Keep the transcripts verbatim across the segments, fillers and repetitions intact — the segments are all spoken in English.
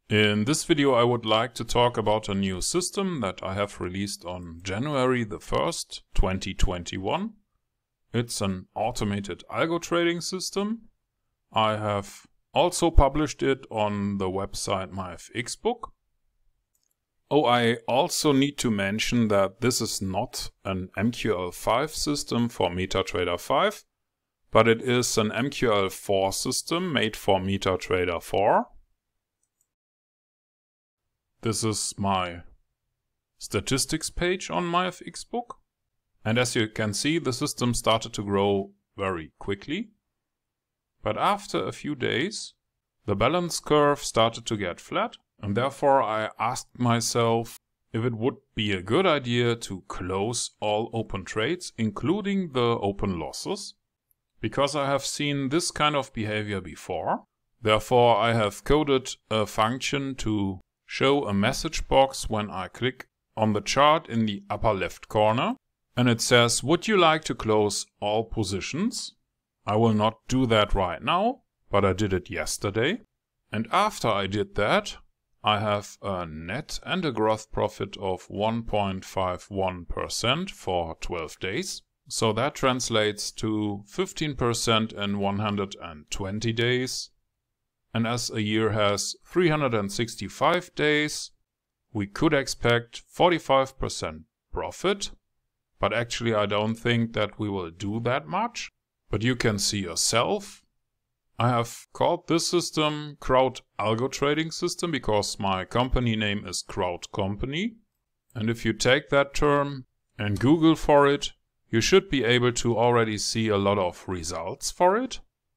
In this video I would like to talk about a new system that I have released on January the first, twenty twenty-one. It's an automated algo trading system. I have also published it on the website MyFxbook. Oh, I also need to mention that this is not an M Q L five system for MetaTrader five, but it is an M Q L four system made for MetaTrader four. This is my statistics page on MyFxbook. And as you can see, the system started to grow very quickly. But after a few days, the balance curve started to get flat. And therefore I asked myself if it would be a good idea to close all open trades, including the open losses. Because I have seen this kind of behavior before. Therefore I have coded a function to show a message box when I click on the chart in the upper left corner. And it says, would you like to close all positions? I will not do that right now, but I did it yesterday. And after I did that, I have a net and a gross profit of one point five one percent for twelve days. So that translates to fifteen percent in one hundred twenty days. And as a year has three hundred sixty-five days, we could expect forty-five percent profit. But actually I don't think that we will do that much. But you can see yourself. I have called this system Crowd Algo Trading System because my company name is Crowd Company. And if you take that term and Google for it, you should be able to already see a lot of results for it.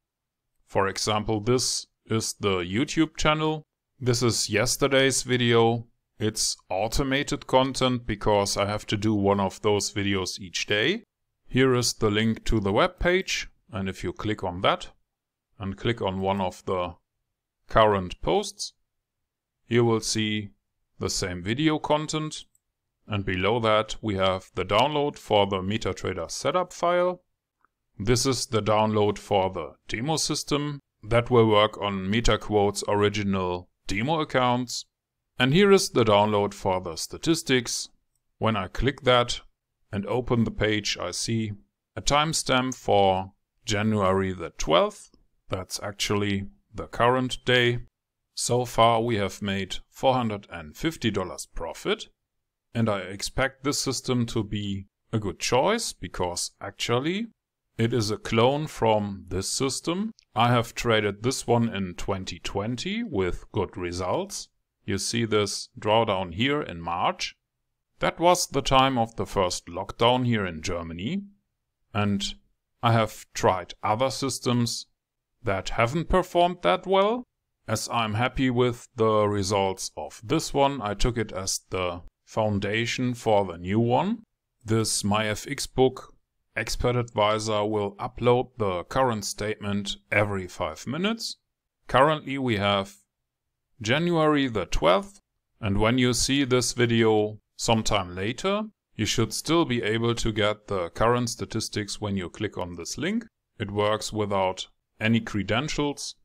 For example, this is the YouTube channel. This is yesterday's video. It's automated content because I have to do one of those videos each day. Here is the link to the web page, and if you click on that and click on one of the current posts, you will see the same video content, and below that we have the download for the MetaTrader setup file. This is the download for the demo system that will work on MetaQuote's original demo accounts. And here is the download for the statistics. When I click that and open the page, I see a timestamp for January the twelfth. That's actually the current day. So far we have made four hundred fifty dollars profit. And I expect this system to be a good choice because actually it is a clone from this system. I have traded this one in twenty twenty with good results. You see this drawdown here in March. That was the time of the first lockdown here in Germany. And I have tried other systems that haven't performed that well. As I'm happy with the results of this one, I took it as the foundation for the new one. This MyFxbook Expert Advisor will upload the current statement every five minutes. Currently we have January the twelfth, and when you see this video sometime later, you should still be able to get the current statistics when you click on this link. It works without any credentials.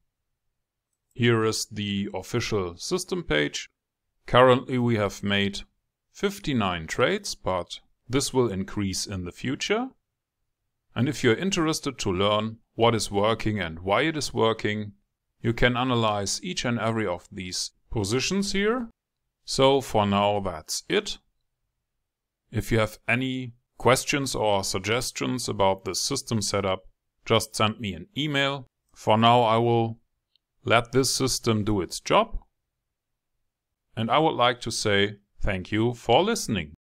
Here is the official system page. Currently we have made fifty-nine trades, but this will increase in the future. And if you're interested to learn what is working and why it is working, you can analyze each and every of these positions here. So for now that's it. If you have any questions or suggestions about this system setup, just send me an email. For now I will let this system do its job. And I would like to say thank you for listening.